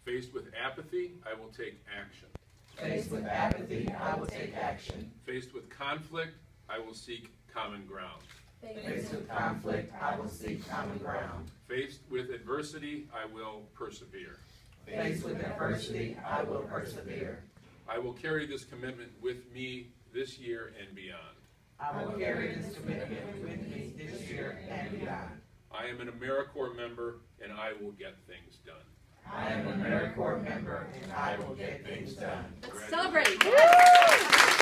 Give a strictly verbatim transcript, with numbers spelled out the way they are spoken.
Faced with apathy, I will take action. Faced with apathy, I will take action. Faced with conflict, I will seek common ground. Faced with conflict, I will seek common ground. Faced with adversity, I will persevere. Faced with adversity, I will persevere. I will carry this commitment with me this year and beyond. I will carry this commitment with me this year and beyond. I am an AmeriCorps member, and I will get things done. I am an AmeriCorps member, and I will get things done. Celebrate!